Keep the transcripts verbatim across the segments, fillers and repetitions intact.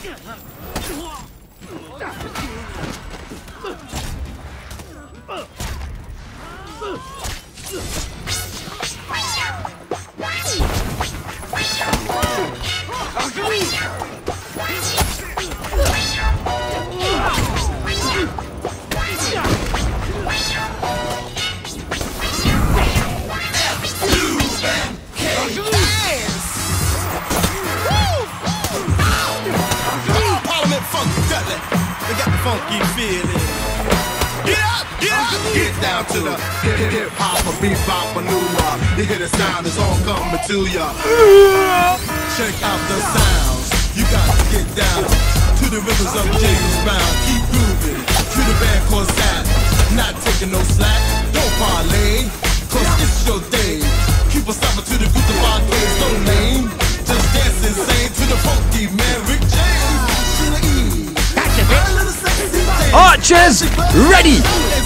They got the funky feeling. Get up, get up, get down to the hip hip hop or bebop or new rock. You hear the sound, it's all coming to ya. Check out the sounds. You got to get down to the rhythms of James Brown. Keep grooving to the band called Zap. Not taking no slack. Don't parlay, cause it's your day. Keep on stopping to the group of arcades. No name, just dance insane to the funky man Rick James. Archers, ready!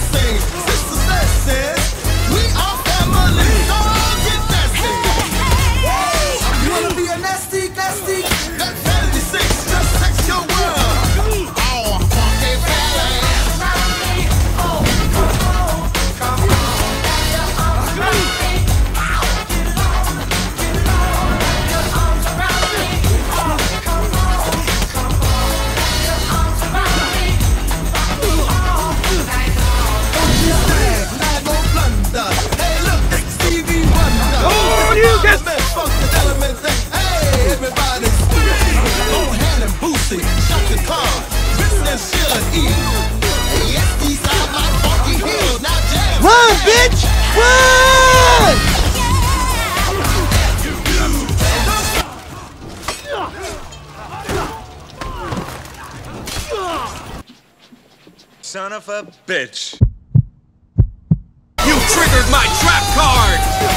Run, bitch! Run! Son of a bitch. You triggered my trap card!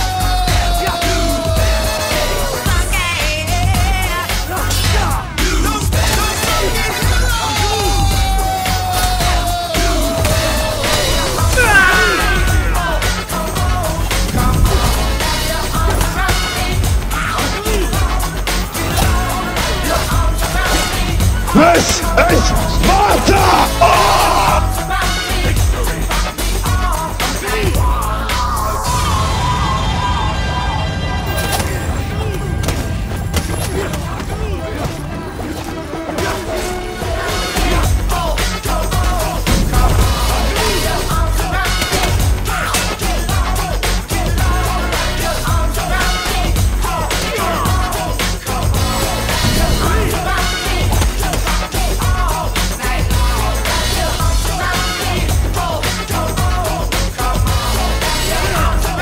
This is Sparta! Oh!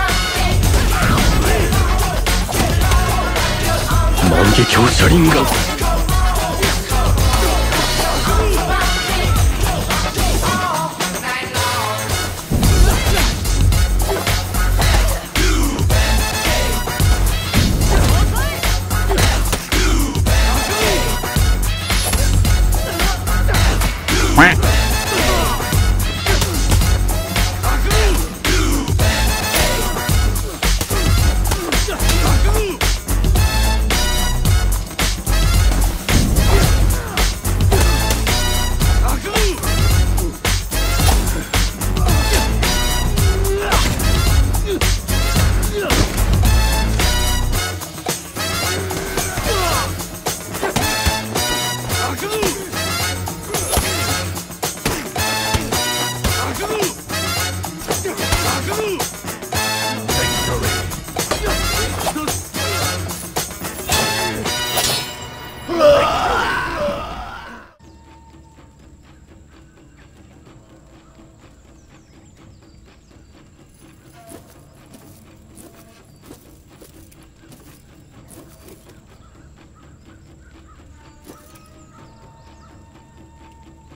Mangekyou Sharingan.